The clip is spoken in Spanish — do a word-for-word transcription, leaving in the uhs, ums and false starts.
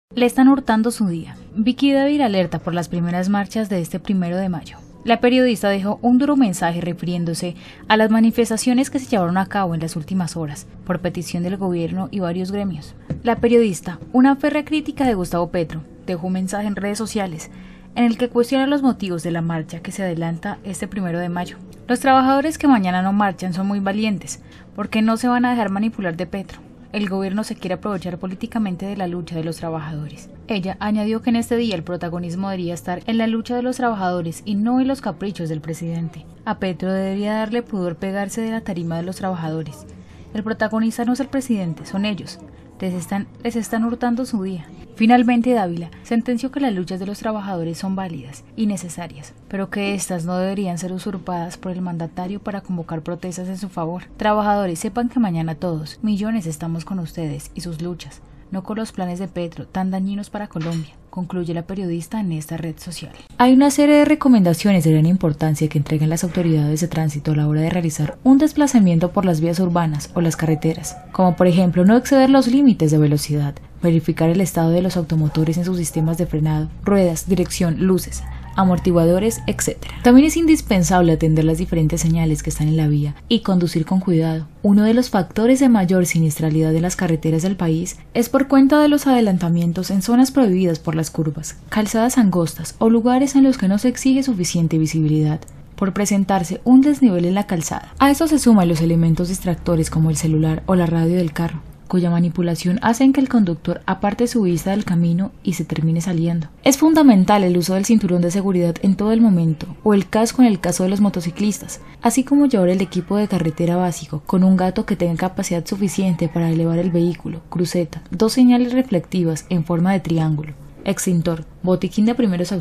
Le están hurtando su día. Vicky Dávila alerta por las primeras marchas de este primero de mayo. La periodista dejó un duro mensaje refiriéndose a las manifestaciones que se llevaron a cabo en las últimas horas, por petición del gobierno y varios gremios. La periodista, una férrea crítica de Gustavo Petro, dejó un mensaje en redes sociales en el que cuestiona los motivos de la marcha que se adelanta este primero de mayo. Los trabajadores que mañana no marchan son muy valientes, porque no se van a dejar manipular de Petro. El gobierno se quiere aprovechar políticamente de la lucha de los trabajadores. Ella añadió que en este día el protagonismo debería estar en la lucha de los trabajadores y no en los caprichos del presidente. A Petro debería darle pudor pegarse de la tarima de los trabajadores. El protagonista no es el presidente, son ellos. Les están, les están hurtando su día. Finalmente, Dávila sentenció que las luchas de los trabajadores son válidas y necesarias, pero que éstas no deberían ser usurpadas por el mandatario para convocar protestas en su favor. Trabajadores, sepan que mañana todos, millones, estamos con ustedes y sus luchas, no con los planes de Petro, tan dañinos para Colombia, concluye la periodista en esta red social. Hay una serie de recomendaciones de gran importancia que entregan las autoridades de tránsito a la hora de realizar un desplazamiento por las vías urbanas o las carreteras, como por ejemplo no exceder los límites de velocidad, verificar el estado de los automotores en sus sistemas de frenado, ruedas, dirección, luces, amortiguadores, etcétera. También es indispensable atender las diferentes señales que están en la vía y conducir con cuidado. Uno de los factores de mayor siniestralidad de las carreteras del país es por cuenta de los adelantamientos en zonas prohibidas por las curvas, calzadas angostas o lugares en los que no se exige suficiente visibilidad, por presentarse un desnivel en la calzada. A esto se suman los elementos distractores como el celular o la radio del carro, cuya manipulación hace que el conductor aparte su vista del camino y se termine saliendo. Es fundamental el uso del cinturón de seguridad en todo el momento, o el casco en el caso de los motociclistas, así como llevar el equipo de carretera básico, con un gato que tenga capacidad suficiente para elevar el vehículo, cruceta, dos señales reflectivas en forma de triángulo, extintor, botiquín de primeros auxilios.